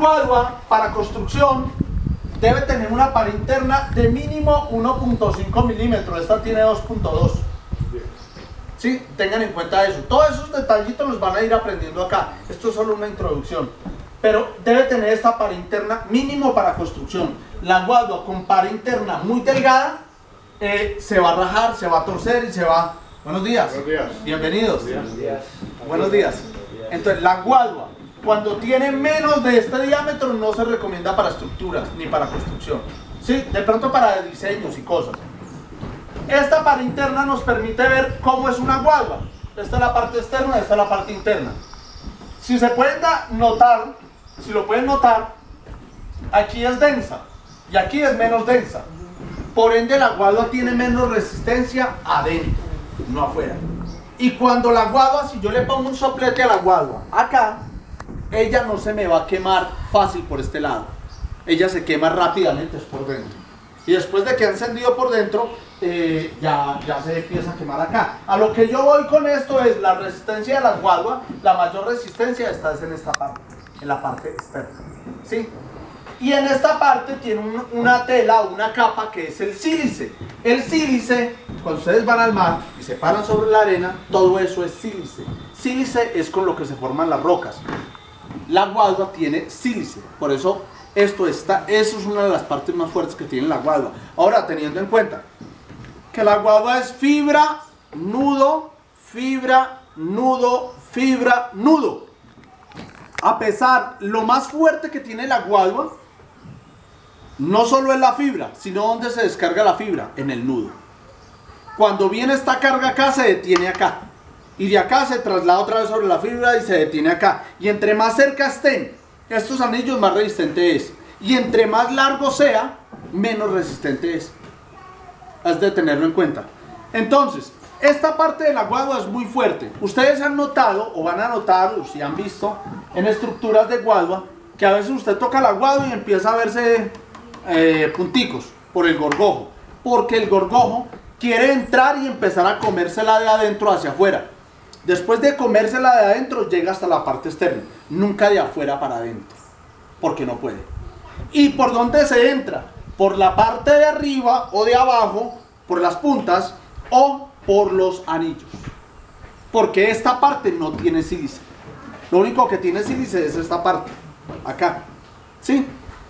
guadua para construcción debe tener una pared interna de mínimo 1.5 milímetros. Esta tiene 2.2. Sí, tengan en cuenta eso. Todos esos detallitos los van a ir aprendiendo acá. Esto es solo una introducción. Pero debe tener esta pared interna mínimo para construcción. La guadua con pared interna muy delgada se va a rajar, se va a torcer y se va... Buenos días. Buenos días. Bienvenidos. Buenos días. Buenos días. Entonces, la guadua, cuando tiene menos de este diámetro, no se recomienda para estructuras ni para construcción. Sí, de pronto para diseños y cosas. Esta pared interna nos permite ver cómo es una guadua. Esta es la parte externa, esta es la parte interna. Si se pueden notar, si lo pueden notar, aquí es densa y aquí es menos densa. Por ende, la guadua tiene menos resistencia adentro, no afuera. Y cuando la guadua, si yo le pongo un soplete a la guadua acá, ella no se me va a quemar fácil por este lado. Ella se quema rápidamente por dentro. Y después de que ha encendido por dentro, ya se empieza a quemar acá. A lo que yo voy con esto es la resistencia de la guadua. La mayor resistencia está en esta parte, en la parte externa, ¿sí? Y en esta parte tiene una tela o una capa que es el sílice. El sílice, cuando ustedes van al mar y se paran sobre la arena, todo eso es sílice. Sílice es con lo que se forman las rocas. La guadua tiene sílice, por eso eso es una de las partes más fuertes que tiene la guadua. Ahora, teniendo en cuenta que la guadua es fibra, nudo, fibra, nudo, fibra, nudo. A pesar, lo más fuerte que tiene la guadua no solo es la fibra, sino donde se descarga la fibra, en el nudo. Cuando viene esta carga acá, se detiene acá. Y de acá se traslada otra vez sobre la fibra y se detiene acá. Y entre más cerca estén estos anillos, más resistente es. Y entre más largo sea, menos resistente es. Has de tenerlo en cuenta. Entonces, esta parte de la guadua es muy fuerte. Ustedes han notado, o van a notar, o si han visto, en estructuras de guadua, que a veces usted toca la guadua y empieza a verse punticos por el gorgojo. Porque el gorgojo quiere entrar y empezar a comérsela de adentro hacia afuera. Después de comérsela de adentro, llega hasta la parte externa. Nunca de afuera para adentro. Porque no puede. ¿Y por dónde se entra? Por la parte de arriba o de abajo, por las puntas o por los anillos. Porque esta parte no tiene sílice. Lo único que tiene sílice es esta parte. Acá. ¿Sí?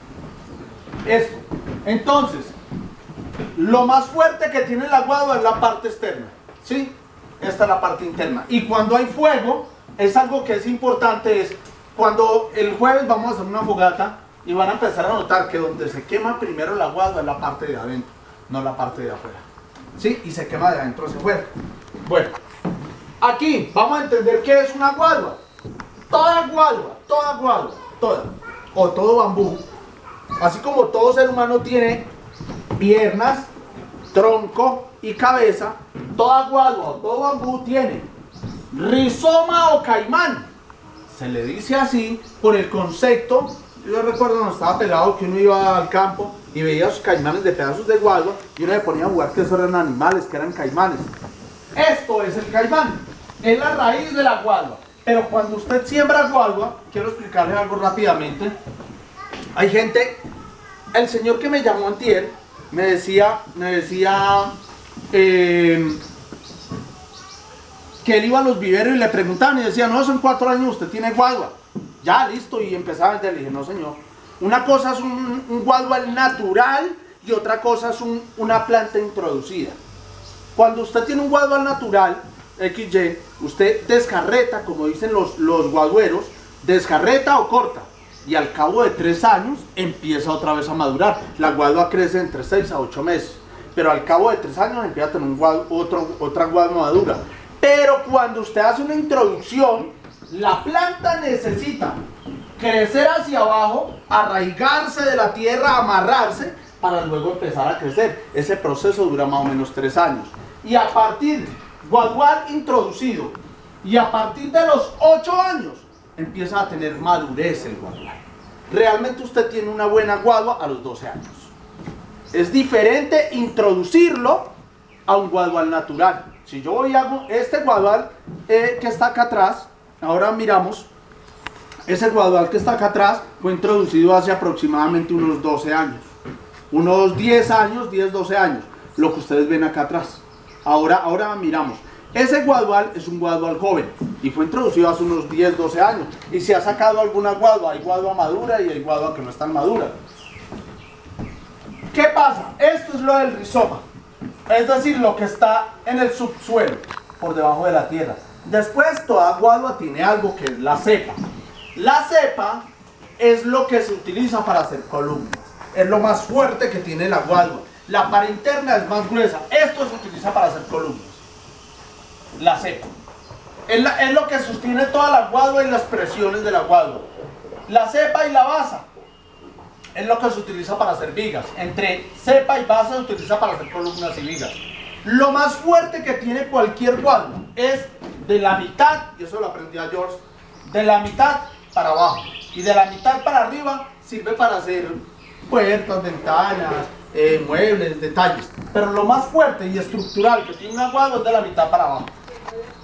Esto. Entonces, lo más fuerte que tiene la guadua es la parte externa. ¿Sí? Esta es la parte interna. Y cuando hay fuego, es algo que es importante, es cuando el jueves vamos a hacer una fogata y van a empezar a notar que donde se quema primero la guadua es la parte de adentro, no la parte de afuera. ¿Sí? Y se quema de adentro hacia afuera. Bueno, aquí vamos a entender qué es una guadua. Toda guadua, toda, o todo bambú, así como todo ser humano tiene piernas, tronco y cabeza, toda guadua o todo bambú tiene rizoma o caimán. Se le dice así por el concepto. Yo recuerdo cuando estaba pelado que uno iba al campo y veía sus caimanes de pedazos de guadua y uno le ponía a jugar que esos eran animales, que eran caimanes. Esto es el caimán, es la raíz de la guadua. Pero cuando usted siembra guadua, quiero explicarles algo rápidamente. Hay gente, el señor que me llamó antier me decía que él iba a los viveros y le preguntaban y decía, no, son 4 años, usted tiene guadua. Ya, listo, y empezaba a vender. Le dije, no señor, una cosa es un guadual natural y otra cosa es una planta introducida. Cuando usted tiene un guadual natural, XY, usted descarreta, como dicen los guadueros, descarreta o corta. Y al cabo de 3 años empieza otra vez a madurar. La guadua crece entre 6 a 8 meses. Pero al cabo de 3 años empieza a tener otra guadua madura. Pero cuando usted hace una introducción, la planta necesita crecer hacia abajo, arraigarse de la tierra, amarrarse, para luego empezar a crecer. Ese proceso dura más o menos 3 años. Y a partir, guadual introducido, y a partir de los 8 años, empieza a tener madurez el guadual. Realmente usted tiene una buena guadua a los 12 años. Es diferente introducirlo a un guadual natural. Si yo voy y hago este guadual que está acá atrás, ahora miramos, Ese guadual que está acá atrás fue introducido hace aproximadamente unos 12 años. Unos 10 años, 10, 12 años. Lo que ustedes ven acá atrás. Ahora miramos. Ese guadual es un guadual joven y fue introducido hace unos 10, 12 años. Y se ha sacado alguna guadua. Hay guadua madura y hay guadua que no están madura. ¿Qué pasa? Esto es lo del rizoma. Es decir, lo que está en el subsuelo, por debajo de la tierra. Después, toda guadua tiene algo que es la cepa. La cepa es lo que se utiliza para hacer columnas. Es lo más fuerte que tiene la guadua. La pared interna es más gruesa. Esto se utiliza para hacer columnas. La cepa. Es lo que sostiene toda la guadua y las presiones de la guadua. La cepa y la basa es lo que se utiliza para hacer vigas. Entre cepa y basa se utiliza para hacer columnas y vigas. Lo más fuerte que tiene cualquier guadua es de la mitad, y eso lo aprendí a George, de la mitad para abajo. Y de la mitad para arriba sirve para hacer puertas, ventanas, muebles, detalles. Pero lo más fuerte y estructural que tiene una guadua es de la mitad para abajo.